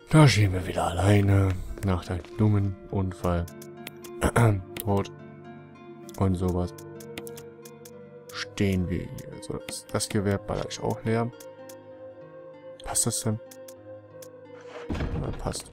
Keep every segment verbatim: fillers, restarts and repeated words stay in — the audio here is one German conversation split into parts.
Da stehen wir wieder alleine. Nach deinem dummen Unfall. Tot. Und sowas. Stehen wir hier. Also das, das Gewehr baller ich auch leer. Passt das denn? Ja, passt.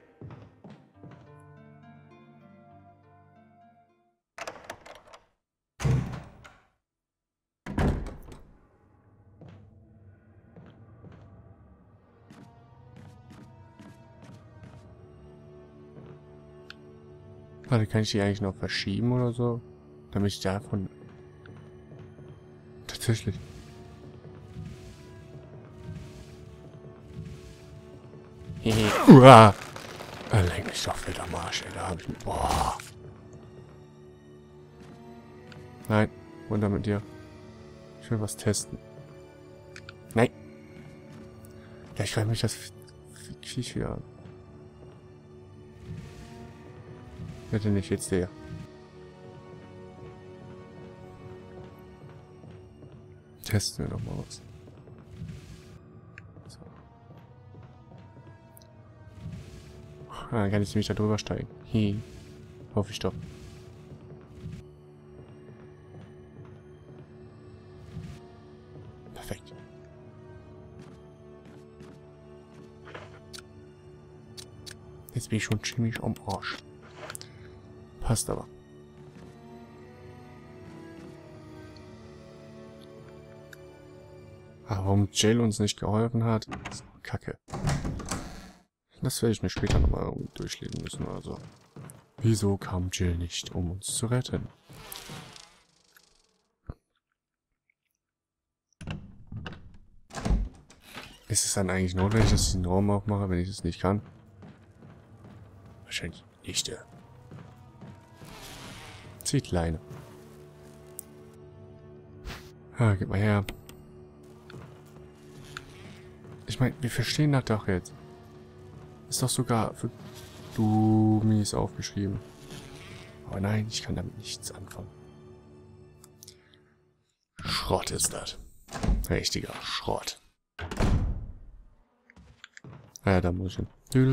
Warte, kann ich die eigentlich noch verschieben oder so? Damit ich davon... Tatsächlich. Uah. Ah, leck mich doch wieder am Arsch, ey. Da hab ich... Boah. Nein. Runter mit dir. Ich will was testen. Nein. Gleich greift mich das Viech wieder an. Bitte nicht jetzt der. Testen wir noch mal was. So. Ah, dann kann ich nämlich da drüber steigen. Hi. Hoffe ich doch. Perfekt. Jetzt bin ich schon ziemlich am Arsch. Passt aber. Aber warum Jill uns nicht geholfen hat, ist Kacke. Das werde ich mir später nochmal irgendwie durchlesen müssen. Also, wieso kam Jill nicht, um uns zu retten? Ist es dann eigentlich notwendig, dass ich den Raum aufmache, wenn ich es nicht kann? Wahrscheinlich nicht, ja. Zieht Leine. Ah, gib mal her. Ich meine, wir verstehen das doch jetzt. Ist doch sogar für Dummies aufgeschrieben. Aber nein, ich kann damit nichts anfangen. Schrott ist das. Richtiger Schrott. Ah ja, da muss ich hin.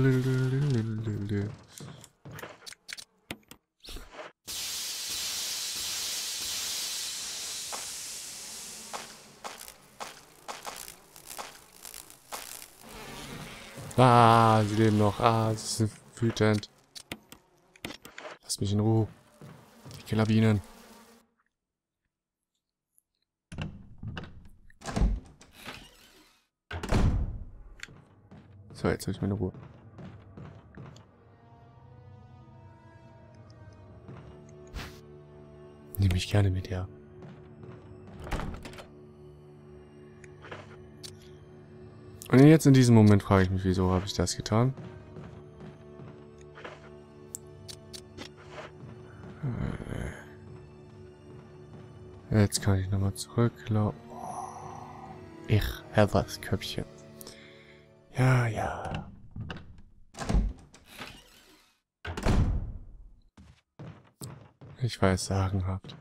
Ah, sie leben noch. Ah, sie sind wütend. Lass mich in Ruhe. Die Killerbienen. So, jetzt habe ich meine Ruhe. Nehme ich gerne mit, ja. Und jetzt in diesem Moment frage ich mich, wieso habe ich das getan? Jetzt kann ich nochmal zurücklaufen. Ich habe das Köpfchen. Ja, ja. Ich weiß, sagenhaft.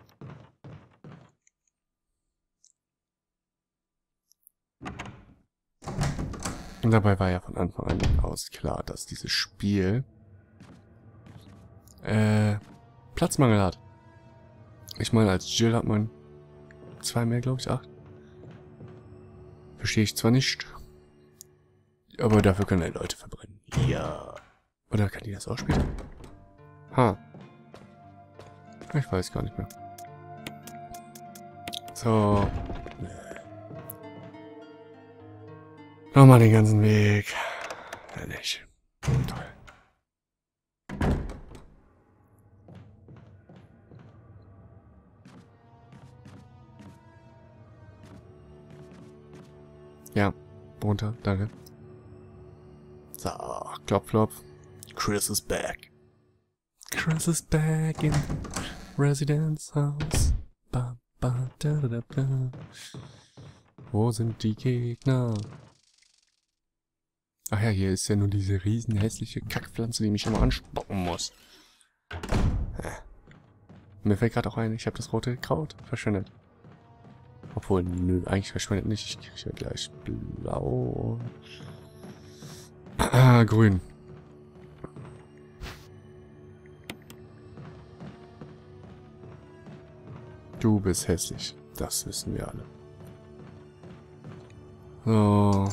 Und dabei war ja von Anfang an aus klar, dass dieses Spiel äh, Platzmangel hat. Ich meine, als Jill hat man zwei mehr, glaube ich, acht. Verstehe ich zwar nicht, aber dafür können die Leute verbrennen. Ja. Oder kann die das auch später? Ha. Ich weiß gar nicht mehr. So. Nochmal den ganzen Weg. Ehrlich. Toll. Ja, runter, danke. So, klopf, klopf. Chris is back. Chris is back in Residence House. Ba, ba, da, da, da, da. Wo sind die Gegner? Ach ja, hier ist ja nur diese riesen hässliche Kackpflanze, die mich immer anspocken muss. Ja. Mir fällt gerade auch ein, ich habe das rote Kraut verschwendet. Obwohl, nö, eigentlich verschwendet nicht. Ich kriege ja gleich blau. Ah, grün. Du bist hässlich. Das wissen wir alle. So.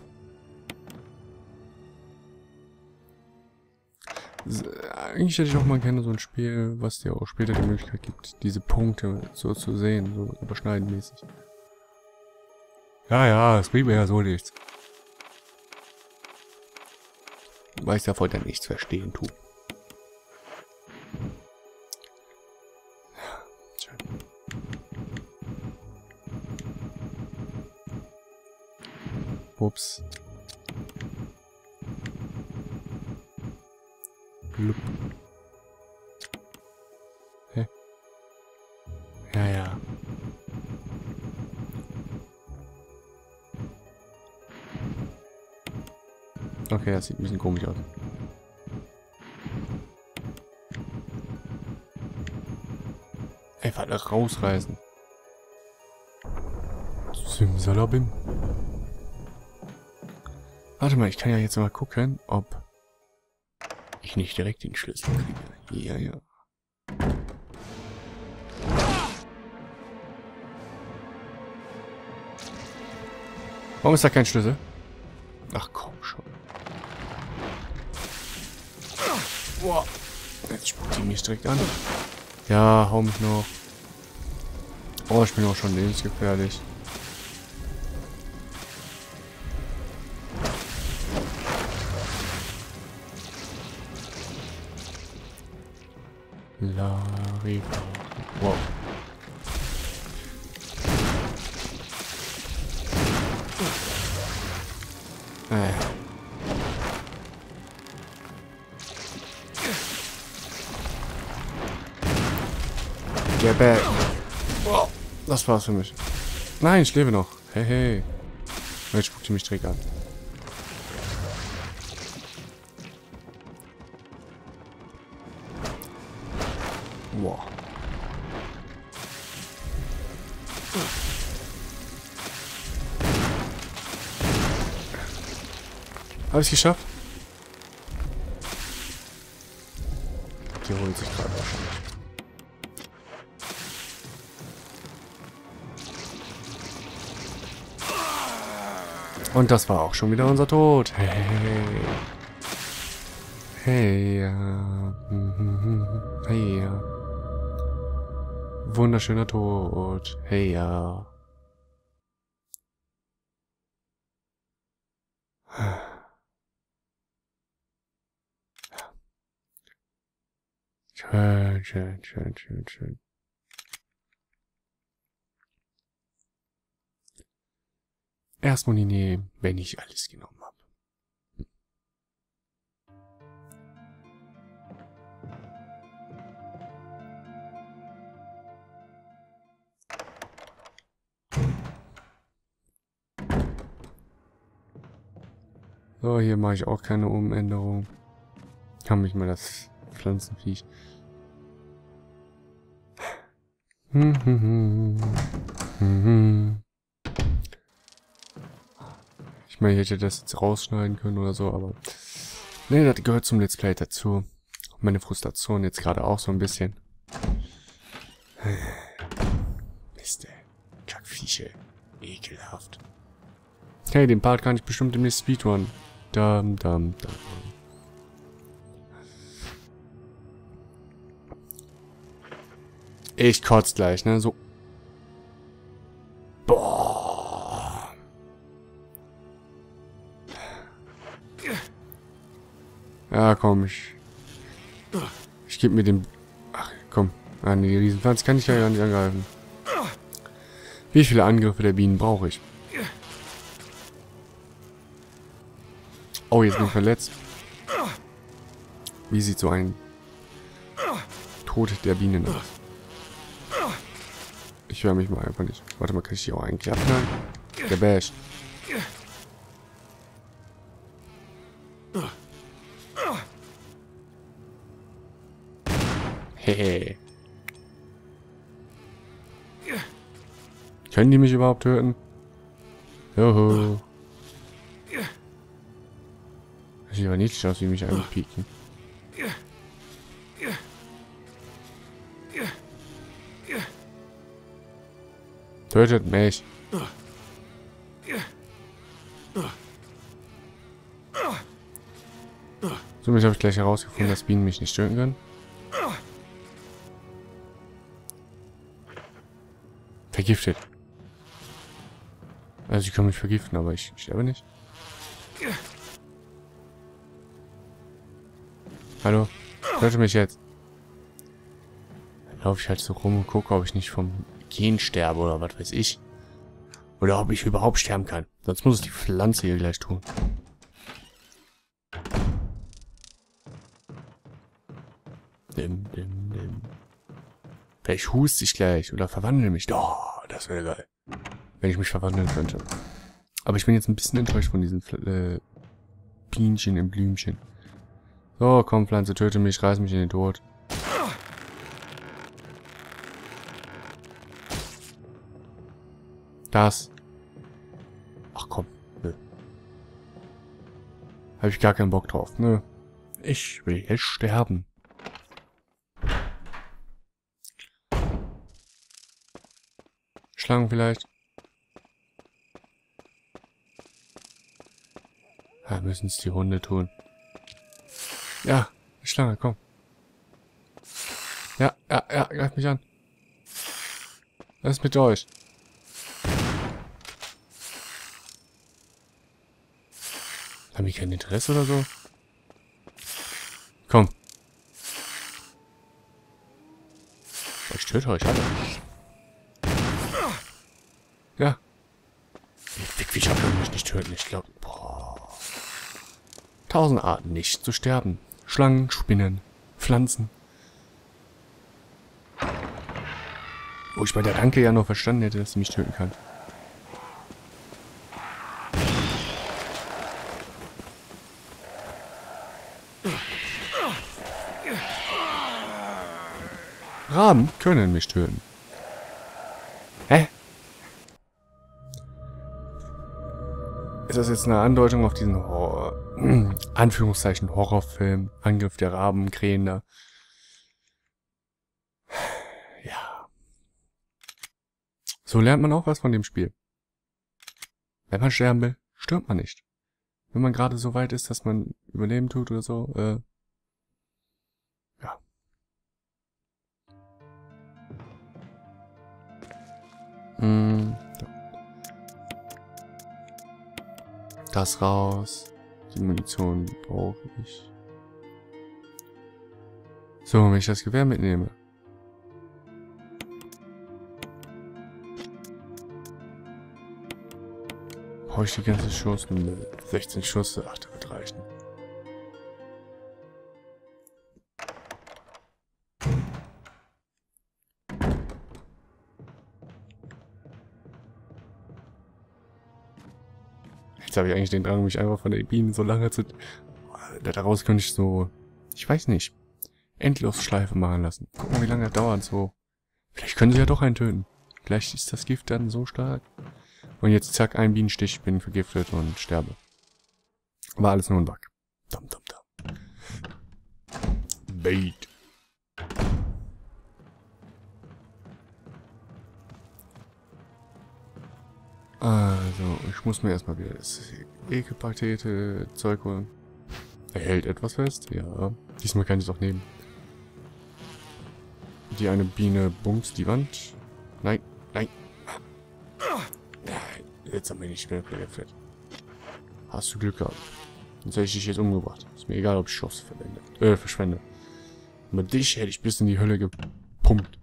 Eigentlich hätte ich auch mal gerne so ein Spiel, was dir auch später die Möglichkeit gibt, diese Punkte so zu sehen, so überschneidenmäßig. Ja, ja, das bringt mir ja so nichts. Weil ich davon dann nichts verstehen tue. Ja, schön. Ups. Blub. Hä? Ja, ja. Okay, das sieht ein bisschen komisch aus. Einfach rausreißen. Simsalabim. Warte mal, ich kann ja jetzt mal gucken, ob ich nicht direkt den Schlüssel kriege. Ja, ja. Warum ist da kein Schlüssel? Ach komm schon. Boah. Jetzt spuckt die mich direkt an. Ja, hau mich noch. Oh, ich bin auch schon lebensgefährlich. Larifari. Wow. Äh. Get back. Wow. Das war's für mich. Nein, ich lebe noch. Hey, hey. Jetzt spuckt die mich direkt an. Wow. Habe ich es geschafft? Die holt sich gerade wahrscheinlich. Und das war auch schon wieder unser Tod. Hey. Hey, ja. Hey, ja. Wunderschöner Tod. Hey, ja. Schön, schön, schön, schön, schön. Erstmal die nehmen, wenn ich alles genommen habe. So, hier mache ich auch keine Umänderung. Kann mich mal das Pflanzenviech. Hm, hm, hm. Hm, hm. Ich meine, ich hätte das jetzt rausschneiden können oder so, aber... Ne, das gehört zum Let's Play dazu. Meine Frustration jetzt gerade auch so ein bisschen. Mist, ey. Kackviecher. Ekelhaft. Hey, den Part kann ich bestimmt demnächst Speedrun. Dam, dam, dam. Ich kotz gleich, ne? So. Boah. Ja, komm, ich... Ich geb mir den... Ach, komm. Ah, nee, die Riesenpflanze kann ich ja gar nicht angreifen. Wie viele Angriffe der Bienen brauche ich? Oh, jetzt bin ich verletzt. Wie sieht so ein Tod der Bienen aus? Ich höre mich mal einfach nicht. Warte mal, kann ich die auch eigentlich abknallen? Der Bash. Hehe. Können die mich überhaupt töten? Joho. Das sieht aber niedlich aus, wie mich anpieken. Tötet mich. Somit habe ich gleich herausgefunden, dass Bienen mich nicht töten können. Vergiftet. Also sie können mich vergiften, aber ich sterbe nicht. Hallo? Töte mich jetzt. Dann laufe ich halt so rum und gucke, ob ich nicht vom Gen sterbe oder was weiß ich. Oder ob ich überhaupt sterben kann. Sonst muss es die Pflanze hier gleich tun. Dim, dim, dim. Vielleicht huste ich gleich oder verwandle mich. Oh, das wäre geil. Wenn ich mich verwandeln könnte. Aber ich bin jetzt ein bisschen enttäuscht von diesen äh, Bienchen im Blümchen. So, komm Pflanze, töte mich, reiß mich in den Tod. Das. Ach komm, nö. Habe ich gar keinen Bock drauf, nö. Ich will jetzt sterben. Schlangen vielleicht. Ja, müssen es die Hunde tun. Ja, die Schlange, komm. Ja, ja, ja, greif mich an. Was ist mit euch? Haben die kein Interesse oder so? Komm. Ich töte euch alle. Ja. Die Fickviecher können mich nicht töten, ich glaube. Tausend Arten nicht zu sterben. Schlangen, Spinnen, Pflanzen. Wo ich bei der Ranke ja noch verstanden hätte, dass sie mich töten kann. Raben können mich töten. Hä? Ist das jetzt eine Andeutung auf diesen Horror, Anführungszeichen Horrorfilm, Angriff der Raben, Krähen da? Ja. So lernt man auch was von dem Spiel. Wenn man sterben will, stirbt man nicht. Wenn man gerade so weit ist, dass man Überleben tut oder so, äh, ja. Hm, das raus. Die Munition brauche ich. So, wenn ich das Gewehr mitnehme. Brauche ich die ganze Schuss? sechzehn Schuss? Ach, das wird reichen. Jetzt habe ich eigentlich den Drang, mich einfach von den Bienen so lange zu... Daraus könnte ich so... Ich weiß nicht. Endlosschleife machen lassen. Gucken, wie lange das dauert so. Vielleicht können sie ja doch einen töten. Vielleicht ist das Gift dann so stark. Und jetzt zack, ein Bienenstich, bin vergiftet und sterbe. War alles nur ein Bug. Dum, dum, dum. Bait. Also, ich muss mir erstmal wieder das Ekelpakete Zeug holen. Er hält etwas fest? Ja. Diesmal kann ich es auch nehmen. Die eine Biene bumst die Wand. Nein, nein. Jetzt haben wir nicht mehr vergiftet. Hast du Glück gehabt. Sonst hätte ich dich jetzt umgebracht. Ist mir egal, ob ich Schuss verwende. Äh, verschwende. Aber dich hätte ich bis in die Hölle gepumpt.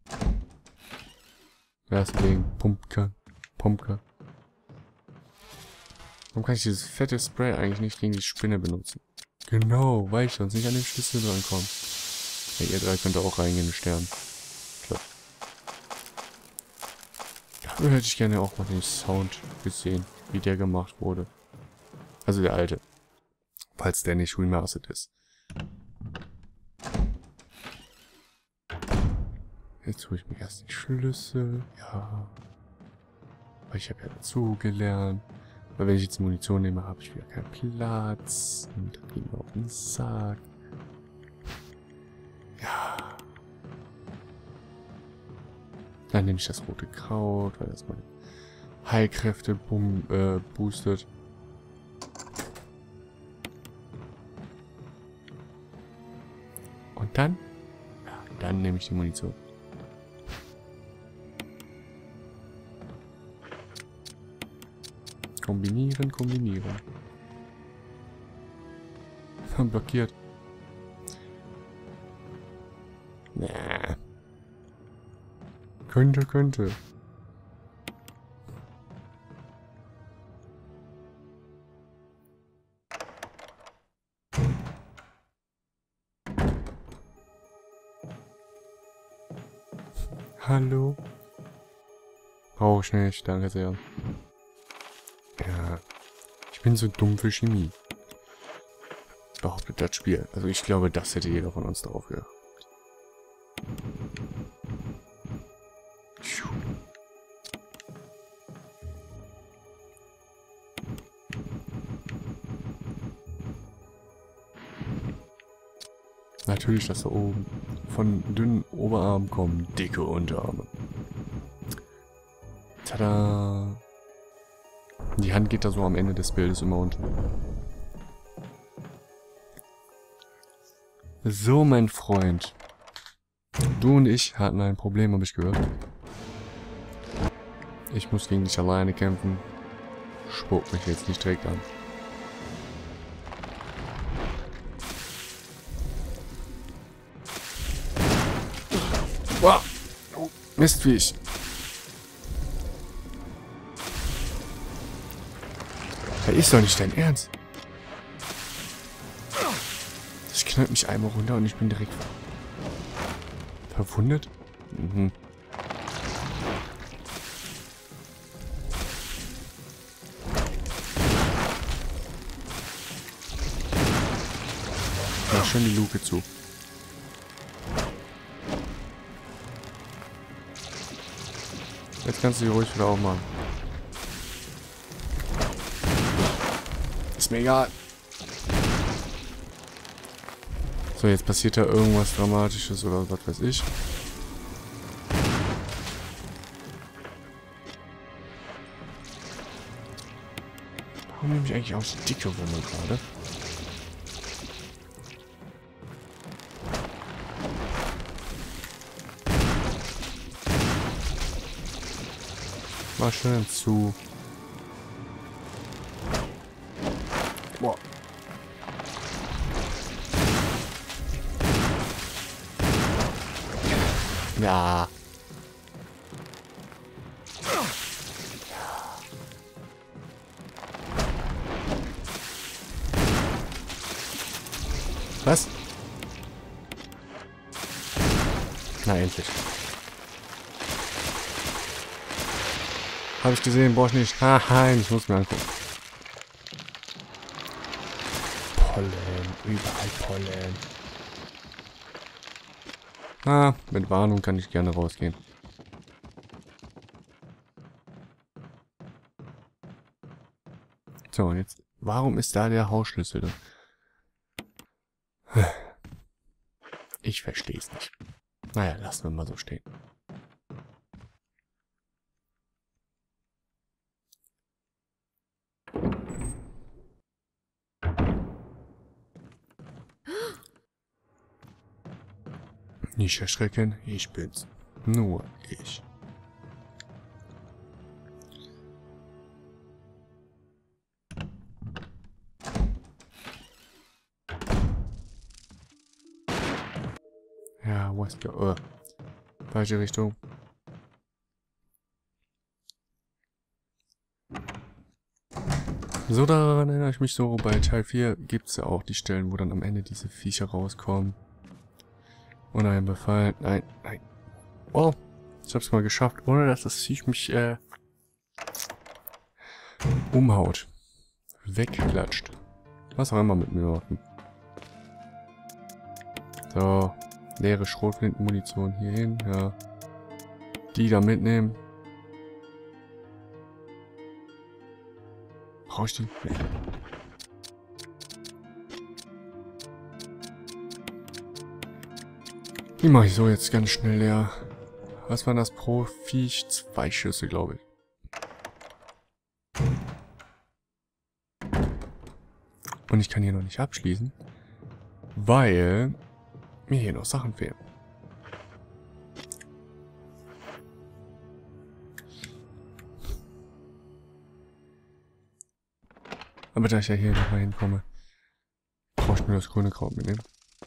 Deswegen Pumpke. Pumpke. Warum kann ich dieses fette Spray eigentlich nicht gegen die Spinne benutzen? Genau, weil ich sonst nicht an den Schlüssel drankomme. Ja, ihr drei könnt auch reingehen und sterben. Klar. Dafür hätte ich gerne auch mal den Sound gesehen, wie der gemacht wurde. Also der alte. Falls der nicht remastered ist. Jetzt hole ich mir erst die Schlüssel. Ja. Weil ich habe ja dazu gelernt. Weil wenn ich jetzt die Munition nehme, habe ich wieder keinen Platz. Und dann gehen wir auf den Sack. Ja. Dann nehme ich das rote Kraut, weil das meine Heilkräfte boom, äh, boostet. Und dann? Ja, dann nehme ich die Munition. Kombinieren, kombinieren. Blockiert. Nee. Könnte, könnte. Hallo? Brauche ich nicht, danke sehr. Ja, ich bin so dumm für Chemie. Behauptet das Spiel. Also ich glaube, das hätte jeder von uns drauf gehabt. Natürlich, dass da oben von dünnen Oberarmen kommen dicke Unterarme. Tada! Die Hand geht da so am Ende des Bildes immer unten. So, mein Freund. Du und ich hatten ein Problem, habe ich gehört. Ich muss gegen dich alleine kämpfen. Spuck mich jetzt nicht direkt an. Wow. Oh, Mistviech. Das ist doch nicht dein Ernst. Ich knallt mich einmal runter und ich bin direkt verwundet. Mhm. Mach schön die Luke zu. Jetzt kannst du die ruhig wieder aufmachen. Ist mir egal. So, jetzt passiert da irgendwas Dramatisches oder was weiß ich. Warum nehme ich eigentlich auch die dicke Wumme gerade? Mal schön zu. Boah. Ja. Was? Na, endlich. Habe ich gesehen, brauche ich nicht. Haha, ich muss mir angucken. Pollen, überall Pollen. Ah, mit Warnung kann ich gerne rausgehen. So, und jetzt, warum ist da der Hausschlüssel drin? Ich verstehe es nicht. Naja, lassen wir mal so stehen. Nicht erschrecken, ich bin's. Nur ich. Ja, wo ist der? Oh. Falsche Richtung. So, daran erinnere ich mich so, bei Teil vier gibt es ja auch die Stellen, wo dann am Ende diese Viecher rauskommen. Und einen befallen. Nein, nein. Oh, ich hab's mal geschafft, ohne dass das Viech mich äh, umhaut. Wegklatscht. Was auch immer mit mir machen. So, leere Schrotflintenmunition hier hin, ja. Die da mitnehmen. Brauche ich die? Nee. Die mache ich so jetzt ganz schnell leer. Was war das pro Viech? Zwei Schüsse, glaube ich. Und ich kann hier noch nicht abschließen, weil mir hier noch Sachen fehlen. Aber da ich ja hier nochmal hinkomme, brauche ich nur das grüne Kraut mitnehmen.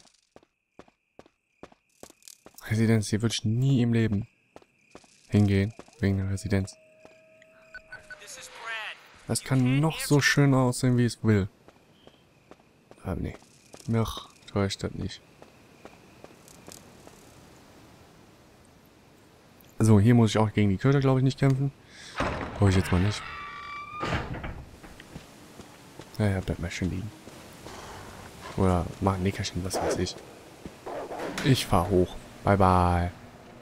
Residenz, hier würde ich nie im Leben hingehen, wegen der Residenz. Das kann noch so schön aussehen, wie es will. Aber nee, noch täuscht das nicht. So, hier muss ich auch gegen die Köter, glaube ich, nicht kämpfen. Brauche ich jetzt mal nicht. Naja, bleibt mal schön liegen. Oder mach ein Nickerchen, was weiß ich. Ich fahr hoch. Bye, bye.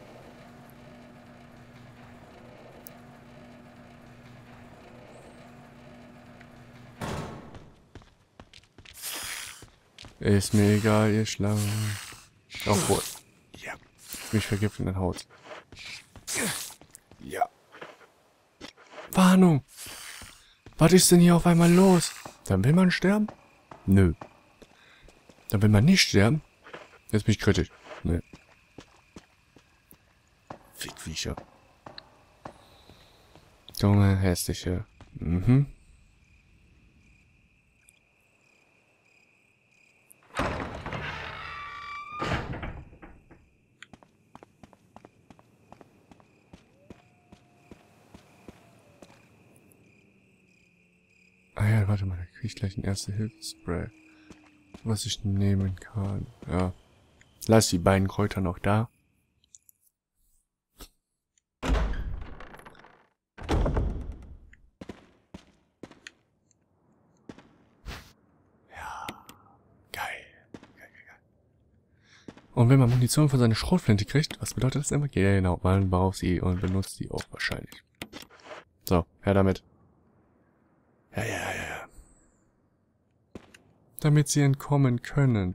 Ist mir egal, ihr Schlangen. Obwohl. Ja. Mich vergiften, dann haut's. Ja. Warnung! Was ist denn hier auf einmal los? Dann will man sterben? Nö. Dann will man nicht sterben? Jetzt bin ich kritisch. Nö. Fickviecher. Dumme, hässliche. Mhm. Ah ja, warte mal, da kriege ich gleich ein Erste-Hilfe-Spray. Was ich nehmen kann. Ja. Lass die beiden Kräuter noch da. Ja. Geil. Geil, geil, geil. Und wenn man Munition für seine Schrotflinte kriegt, was bedeutet das immer? Genau, man braucht sie und benutzt sie auch wahrscheinlich. So, her damit. Ja, ja, ja, ja. Damit sie entkommen können.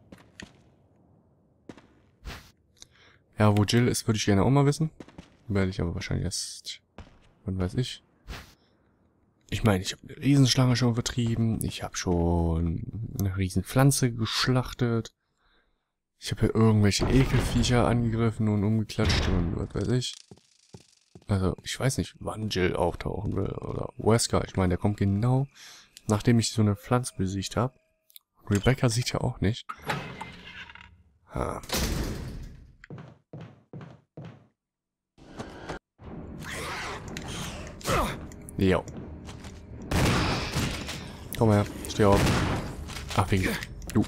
Ja, wo Jill ist, würde ich gerne auch mal wissen. Werde ich aber wahrscheinlich erst... Wann weiß ich? Ich meine, ich habe eine Riesenschlange schon vertrieben. Ich habe schon eine Riesenpflanze geschlachtet. Ich habe hier irgendwelche Ekelviecher angegriffen und umgeklatscht und was weiß ich. Also, ich weiß nicht, wann Jill auftauchen will. Oder Wesker. Ich meine, der kommt genau, nachdem ich so eine Pflanze besiegt habe. Rebecca sieht ja auch nicht. Ha. Jo. Komm her, steh auf. Ach, wegen du.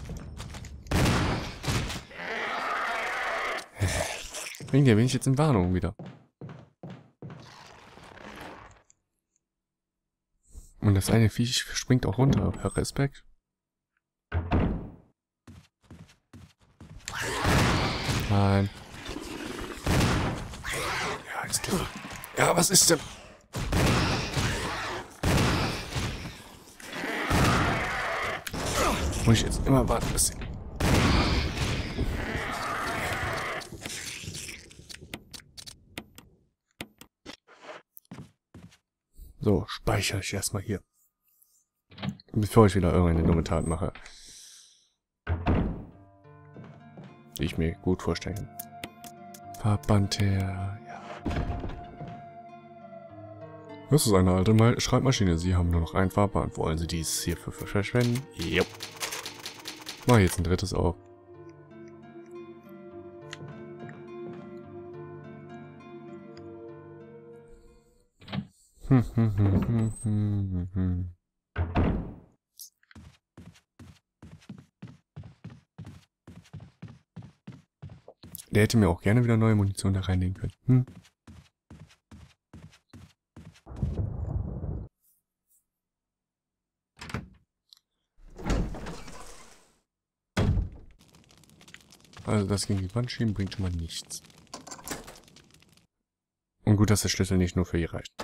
Wegen dir bin ich jetzt in Warnung wieder. Und das eine Viech springt auch runter. Per Respekt. Nein. Ja, ist klar. Ja, was ist denn? Muss ich jetzt immer warten, bis sie... So, speichere ich erstmal hier. Bevor ich wieder irgendeine dumme Tat mache. Die ich mir gut vorstellen kann. Verband her, ja. Das ist eine alte Mal Schreibmaschine. Sie haben nur noch ein Farbband. Wollen Sie dies hierfür verschwenden? Jupp. Mach jetzt ein drittes auf. Hm, hm, hm, hm, hm, hm. Der hätte mir auch gerne wieder neue Munition da reinlegen können. Hm. Also das gegen die Wand schieben bringt schon mal nichts. Und gut, dass der Schlüssel nicht nur für ihr reicht.